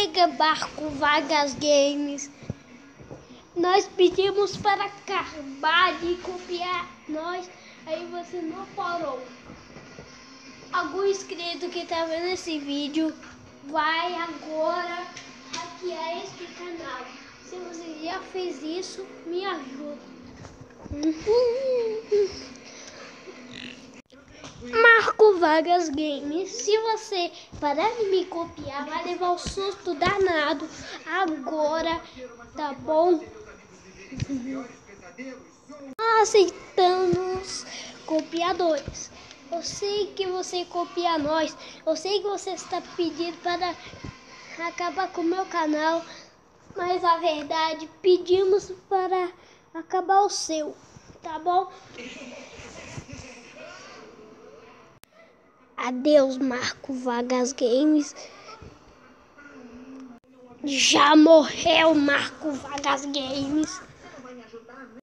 Chega, Marco Vargas Games. Nós pedimos para acabar de copiar nós, aí você não parou. Algum inscrito que tá vendo esse vídeo vai agora hackear este canal. Se você já fez isso, me ajuda. Marco Vargas Games, se você parar de me copiar, vai levar um susto danado agora, tá bom? Aceitamos copiadores. Eu sei que você copia nós, eu sei que você está pedindo para acabar com o meu canal, mas a verdade, pedimos para acabar o seu, tá bom? Adeus, Marco Vargas Games. Já morreu, Marco Vargas Games.